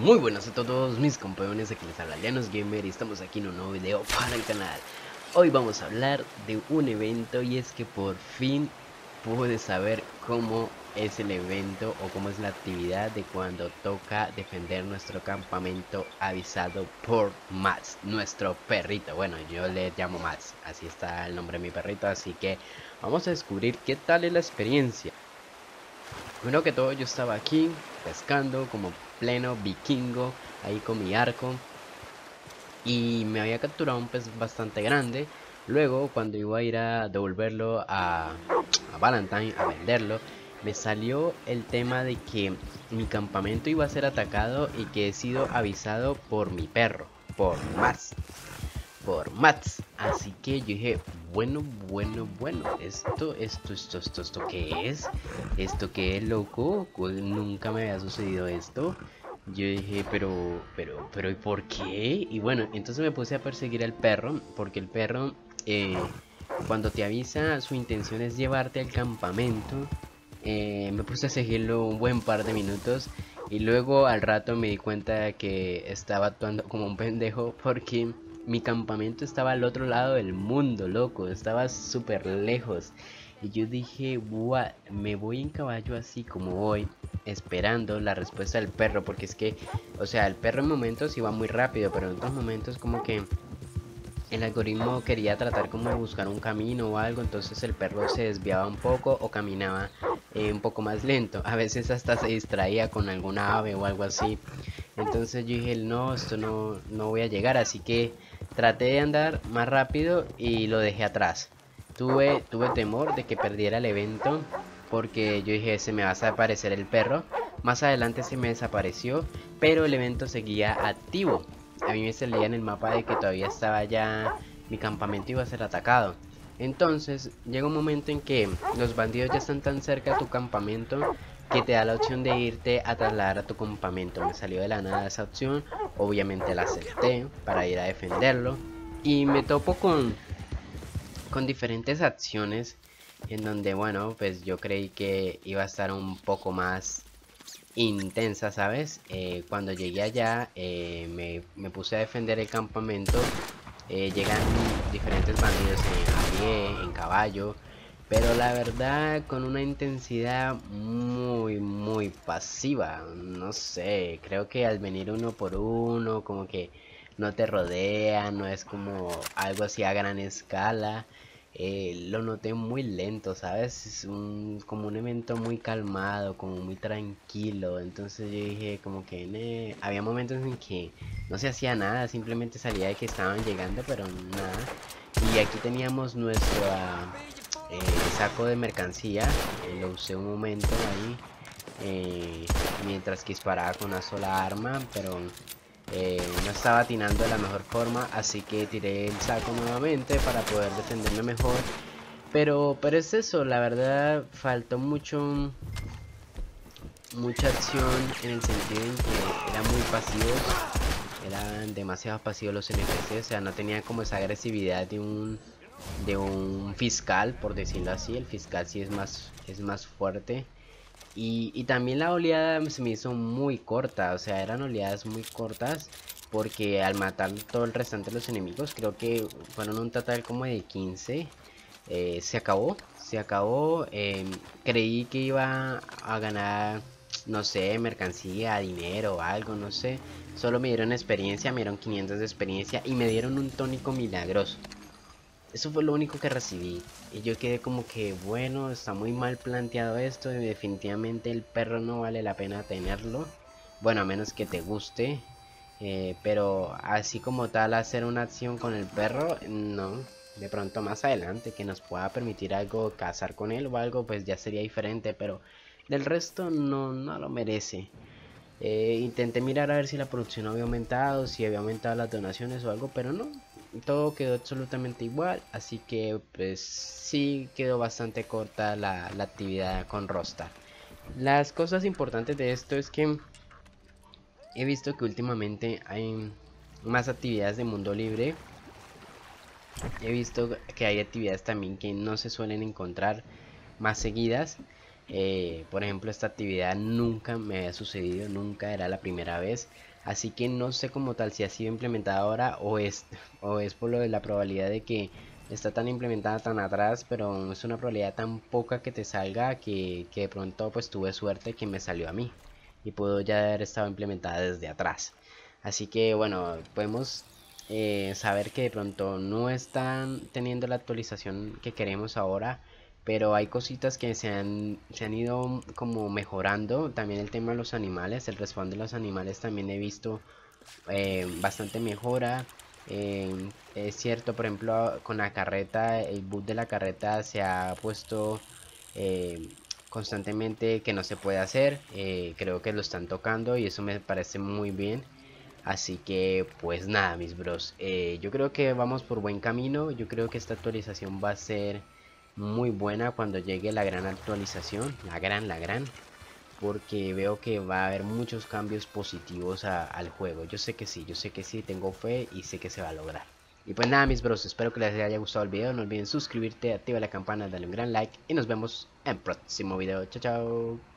Muy buenas a todos mis compañeros, aquí les habla Llanos Gamer y estamos aquí en un nuevo video para el canal. Hoy vamos a hablar de un evento y es que por fin pude saber cómo es el evento o cómo es la actividad de cuando toca defender nuestro campamento avisado por Mats, nuestro perrito. Bueno, yo le llamo Mats, así está el nombre de mi perrito, así que vamos a descubrir qué tal es la experiencia. Primero que todo yo estaba aquí pescando como pleno vikingo, ahí con mi arco, y me había capturado un pez bastante grande. Luego cuando iba a ir a devolverlo a Valentine, a venderlo, me salió el tema de que mi campamento iba a ser atacado y que he sido avisado por mi perro, por Mats. Así que yo dije, bueno, esto ¿qué es? ¿Esto qué es, loco? Nunca me había sucedido esto. Yo dije, pero, ¿y por qué? Y bueno, entonces me puse a perseguir al perro, porque el perro, cuando te avisa, su intención es llevarte al campamento. Me puse a seguirlo un buen par de minutos y luego al rato me di cuenta de que estaba actuando como un pendejo porque mi campamento estaba al otro lado del mundo, loco, estaba súper lejos. Y yo dije, what, me voy en caballo así como voy, esperando la respuesta del perro, porque es que, o sea, el perro en momentos iba muy rápido, pero en otros momentos como que el algoritmo quería tratar como de buscar un camino o algo, entonces el perro se desviaba un poco o caminaba un poco más lento. A veces hasta se distraía con alguna ave o algo así. Entonces yo dije, no, esto no voy a llegar, así que traté de andar más rápido y lo dejé atrás. Tuve temor de que perdiera el evento porque yo dije, se me va a desaparecer el perro. Más adelante se me desapareció, pero el evento seguía activo. A mí me salía en el mapa de que todavía estaba ya, mi campamento iba a ser atacado. Entonces llega un momento en que los bandidos ya están tan cerca de tu campamento que te da la opción de irte a trasladar a tu campamento. Me salió de la nada esa opción, obviamente la acepté para ir a defenderlo y me topo con diferentes acciones en donde, bueno, pues yo creí que iba a estar un poco más intensa, ¿sabes? Cuando llegué allá me puse a defender el campamento. Llegan diferentes bandidos a pie, en caballo, pero la verdad con una intensidad muy pasiva. No sé, creo que al venir uno por uno, como que no te rodean, no es como algo así a gran escala. Lo noté muy lento, ¿sabes? Es como un evento muy calmado, como muy tranquilo. Entonces yo dije como que había momentos en que no se hacía nada, simplemente salía de que estaban llegando, pero nada. Y aquí teníamos nuestro eh, saco de mercancía, lo usé un momento ahí, mientras que disparaba con una sola arma, pero no estaba atinando de la mejor forma, así que tiré el saco nuevamente para poder defenderme mejor. Pero es eso, la verdad faltó mucha acción en el sentido en que eran muy pasivos, eran demasiado pasivos los NPC, o sea, no tenían como esa agresividad de un fiscal, por decirlo así. El fiscal sí es más fuerte. Y también la oleada se me hizo muy corta, o sea, eran oleadas muy cortas porque al matar todo el restante de los enemigos, creo que fueron un total como de 15, se acabó. Creí que iba a ganar, no sé, mercancía, dinero o algo, no sé. Solo me dieron experiencia, me dieron 500 de experiencia y me dieron un tónico milagroso. Eso fue lo único que recibí. Y yo quedé como que, bueno, está muy mal planteado esto. Y definitivamente el perro no vale la pena tenerlo. Bueno, a menos que te guste. Pero así como tal, hacer una acción con el perro, no. De pronto más adelante que nos pueda permitir algo, cazar con él o algo, pues ya sería diferente. Pero del resto no lo merece. Intenté mirar a ver si la producción había aumentado, si había aumentado las donaciones o algo, pero no, todo quedó absolutamente igual, así que pues sí quedó bastante corta la actividad con Rosta. Las cosas importantes de esto es que he visto que últimamente hay más actividades de mundo libre. He visto que hay actividades también que no se suelen encontrar más seguidas. Por ejemplo, esta actividad nunca me había sucedido, nunca era la primera vez. Así que no sé como tal si ha sido implementada ahora o es por lo de la probabilidad de que está tan implementada tan atrás, pero es una probabilidad tan poca que te salga que de pronto pues tuve suerte que me salió a mí y pudo ya haber estado implementada desde atrás. Así que bueno, podemos saber que de pronto no están teniendo la actualización que queremos ahora, pero hay cositas que se han ido como mejorando. También el tema de los animales, el respawn de los animales también he visto bastante mejora. Es cierto, por ejemplo, con la carreta, el bug de la carreta se ha puesto eh, constantemente que no se puede hacer. Creo que lo están tocando y eso me parece muy bien. Así que pues nada, mis bros, yo creo que vamos por buen camino. Yo creo que esta actualización va a ser muy buena cuando llegue la gran actualización, la gran, porque veo que va a haber muchos cambios positivos al juego. Yo sé que sí, tengo fe y sé que se va a lograr. Y pues nada, mis bros, espero que les haya gustado el video. No olviden suscribirte, activa la campana, darle un gran like y nos vemos en el próximo video. Chao, chao.